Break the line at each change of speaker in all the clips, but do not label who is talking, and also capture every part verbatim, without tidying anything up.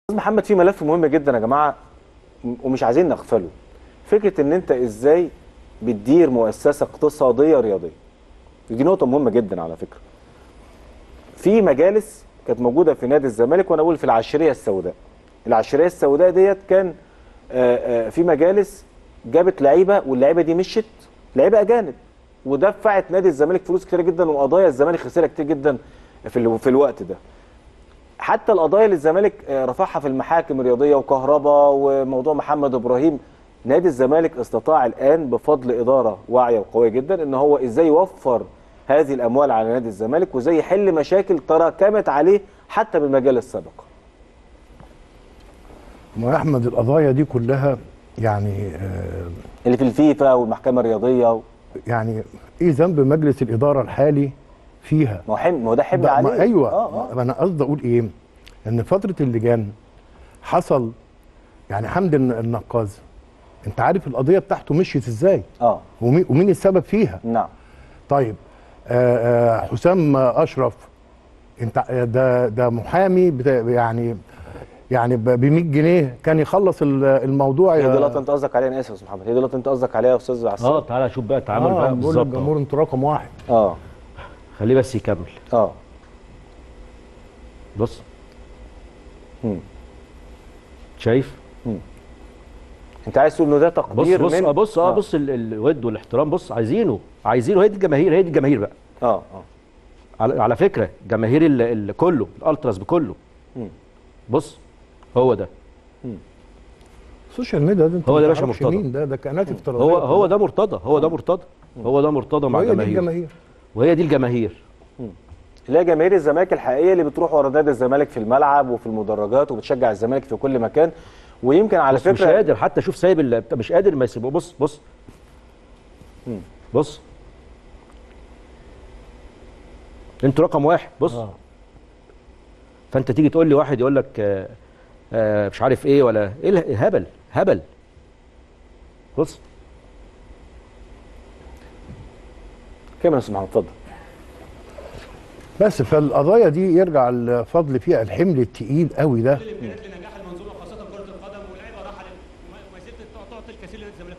استاذ محمد، في ملف مهم جدا يا جماعه ومش عايزين نغفله. فكره ان انت ازاي بتدير مؤسسه اقتصاديه رياضيه، دي نقطه مهمه جدا على فكره. في مجالس كانت موجوده في نادي الزمالك، وانا اقول في العشريه السوداء. العشريه السوداء ديت كان آآ آآ في مجالس جابت لعيبه، واللعيبه دي مشت لعيبه اجانب، ودفعت نادي الزمالك فلوس كتير جدا، وقضايا الزمالك خسرها كتير جدا في في الوقت ده. حتى القضايا اللي الزمالك رفعها في المحاكم الرياضيه وكهرباء وموضوع محمد ابراهيم، نادي الزمالك استطاع الان بفضل اداره واعيه وقويه جدا ان هو ازاي يوفر هذه الاموال على نادي الزمالك، وازاي يحل مشاكل تراكمت عليه حتى بالمجال السابق.
ما يا احمد القضايا دي كلها يعني آه
اللي في الفيفا والمحكمه الرياضيه و...
يعني ايه ذنب مجلس الاداره الحالي فيها؟
ما هو حمل، ما هو ده حمل عليه.
ما ايوه
آه آه.
انا قصدي اقول ايه؟ ان فتره اللجان حصل يعني حمد النقاز، انت عارف القضيه بتاعته مشيت ازاي؟
اه
ومين, ومين السبب فيها؟
نعم.
طيب آه آه حسام اشرف، انت ده ده محامي بتا يعني يعني ب مية جنيه كان يخلص الموضوع.
هي دي اللقطه انت قصدك عليها؟ انا اسف يا استاذ محمد، هي دي اللقطه انت قصدك عليها يا استاذ عسل؟
اه تعالى شوف بقى التعامل
آه
بقى بالظبط.
الجمهور انت رقم واحد.
اه
خليه بس يكمل.
اه
بص.
امم
شايف؟
امم انت عايز تقول انه ده تقدير؟
بص بص
من...
اه بص اه بص ال- الود والاحترام. بص عايزينه عايزينه هي دي الجماهير، هي دي الجماهير بقى.
اه اه
على, على فكره جماهير ال- ال- كله الالتراس بكله.
امم
بص هو ده.
امم
السوشيال ميديا ده انت
هو ده يا باشا
تعرفش
مرتضى.
مين ده ده كائنات افتراضيه.
هو هو ده مرتضى، هو ده مرتضى، هو ده مرتضى مع
وهي دي
جماهير.
الجماهير.
وهي دي الجماهير.
اللي هي جماهير الزمالك الحقيقيه اللي بتروح ورا نادي الزمالك في الملعب وفي المدرجات وبتشجع الزمالك في كل مكان. ويمكن على فكره
مش قادر حتى، شوف سايب ال- مش قادر ما يسيبه. بص بص
مم.
بص انتوا رقم واحد. بص
آه.
فانت تيجي تقول لي واحد يقول لك آه آه مش عارف ايه ولا ايه الهبل هبل. بص
كمل يا استاذ محمد، اتفضل.
بس فالقضايا دي يرجع الفضل فيها الحمل التقيل قوي ده.
كل الامكانيات لنجاح المنظومه خاصه كره القدم، واللعيبه راحه وما زلت تعطي الكثير لنادي الزمالك.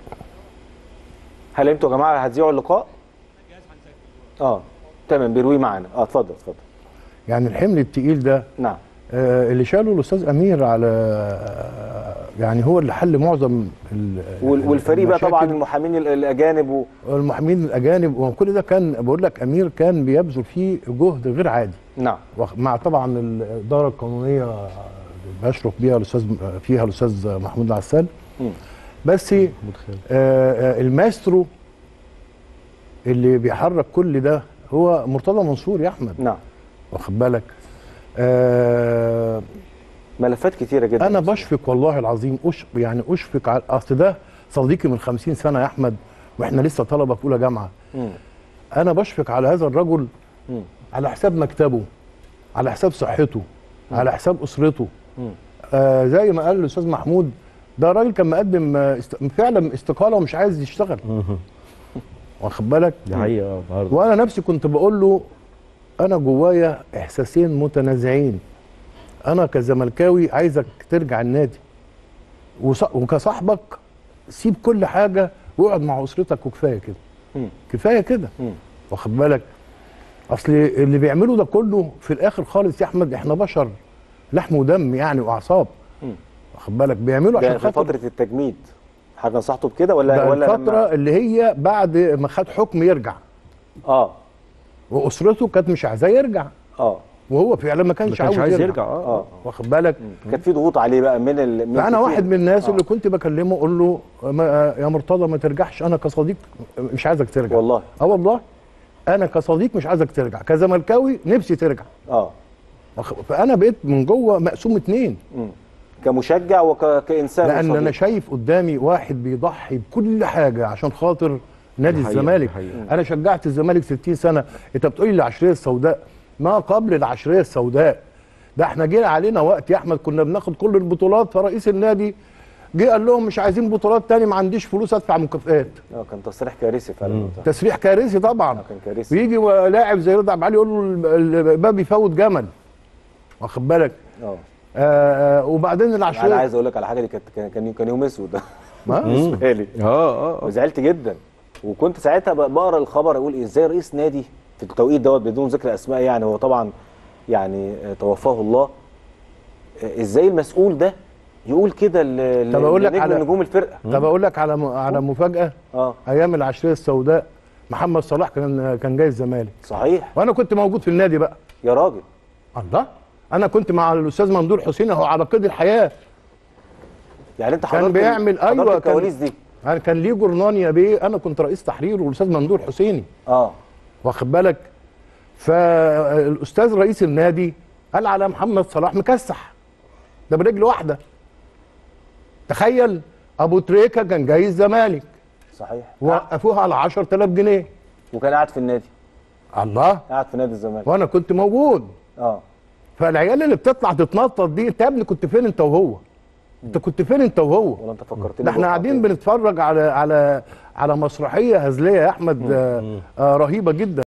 هل انتوا يا جماعه هتذيعوا اللقاء؟
الجهاز هنسجل.
اه تمام، بيروي معانا. اه اتفضل اتفضل.
يعني الحمل التقيل ده
نعم.
آه اللي شاله الاستاذ امير على آه يعني هو اللي حل معظم ال-
والفريق بقى طبعا
المشاكل.
المحامين الاجانب و...
والمحامين الاجانب وكل ده كان بقول لك امير كان بيبذل فيه جهد غير عادي.
نعم.
مع طبعا الاداره القانونيه اللي بيشرف بيها الاستاذ فيها الاستاذ محمود العسال.
مم.
بس آه آه الماسترو اللي بيحرك كل ده هو مرتضى منصور يا احمد.
نعم.
واخد بالك؟ آه
ملفات كتيره جدا.
انا بشفق والله العظيم، أش يعني اشفق على اصل ده صديقي من خمسين سنه يا احمد، واحنا لسه طلبه في اولى جامعه.
مم.
انا بشفق على هذا الرجل
مم.
على حساب مكتبه، على حساب صحته،
مم.
على حساب اسرته.
مم.
آه زي ما قال الاستاذ محمود، ده راجل كان مقدم آه است... فعلا استقاله ومش عايز يشتغل. واخد بالك؟
دي حقيقه برضه.
وانا نفسي كنت بقول له انا جوايا احساسين متنازعين. انا كزملكاوي عايزك ترجع النادي، وص... وكصاحبك سيب كل حاجه واقعد مع اسرتك وكفايه كده.
مم.
كفايه كده.
مم.
واخد بالك؟ اصل اللي بيعملوا ده كله في الاخر خالص يا احمد احنا بشر لحم ودم يعني واعصاب.
مم.
واخد بالك؟ بيعملوا
ده
عشان
في
خاطر
فتره التجميد حاجه نصحته بكده ولا
ده
ولا
الفتره
لما...
اللي هي بعد ما خد حكم يرجع،
اه
واسرته كانت مش عايزاه يرجع،
اه
وهو فعلا ما كانش,
ما كانش
عاوز
عايز
يرجع,
يرجع. اه
اه
واخد بالك؟
كانت في ضغوط عليه بقى من ال... من
فانا
كتير.
واحد من الناس
آه.
اللي كنت بكلمه اقول له ما يا مرتضى ما ترجعش، انا كصديق مش عايزك ترجع.
والله
اه والله انا كصديق مش عايزك ترجع، كزملكاوي نفسي ترجع.
اه
فانا بقيت من جوه مقسوم اتنين.
مم. كمشجع وكانسان
لان
وصديق.
انا شايف قدامي واحد بيضحي بكل حاجه عشان خاطر نادي
دي حقيقة،
الزمالك.
دي حقيقة.
انا شجعت الزمالك ستين سنه، انت بتقولي العشريه السوداء، ما قبل العشريه السوداء ده احنا جينا علينا وقت يا احمد كنا بناخد كل البطولات، فرئيس النادي جه قال لهم مش عايزين بطولات تاني، ما عنديش فلوس ادفع مكافئات.
اه كان تصريح كارثي فعلا.
تسريح كارثي طبعا.
آه كان كارثي.
ويجي لاعب زي رضا عبد العال يقول له الباب يفوت جمل. واخد بالك؟
اه
آه وبعدين
انا
العشوائيه
عايز اقول لك على حاجه، دي كانت كان- كان كان يوم اسود ده
ما؟
بالنسبه لي.
اه اه اه
وزعلت جدا، وكنت ساعتها ب- بقرا الخبر اقول ازاي رئيس نادي في التوقيت دوت بدون ذكر اسماء، يعني هو طبعا يعني آه، توفاه الله، آه، ازاي المسؤول ده يقول كده ل-
طب أقول لك
لنجم
على-
من نجوم الفرقه.
طب اقول لك على م- على مفاجاه.
اه
ايام العشريه السوداء محمد صلاح كان كان جاي الزمالك،
صحيح
وانا كنت موجود في النادي بقى.
يا راجل.
الله، انا كنت مع الاستاذ ممدوح حسين اهو على قيد الحياه.
يعني انت
كان
حضرت
بيعمل
حضرت
ايوه
الكواليس
كان
دي.
أنا كان ليه جورنان يا بيه، انا كنت رئيس تحرير والاستاذ ممدوح حسيني،
اه
واخد بالك. فالاستاذ رئيس النادي قال على محمد صلاح مكسح، ده برجل واحده. تخيل، ابو تريكه كان جاي الزمالك
صحيح،
وقفوها على عشرة آلاف جنيه.
وكان قاعد في النادي،
الله،
قاعد في نادي الزمالك.
وانا كنت موجود.
اه
فالعيال اللي بتطلع تتنطط دي، انت يا ابني كنت فين انت وهو؟ انت كنت فين انت وهو؟
ولا انت فكرتني
ده احنا
بوقعة
قاعدين
تاني.
بنتفرج على على على مسرحيه هزليه يا احمد، آه آه رهيبه جدا.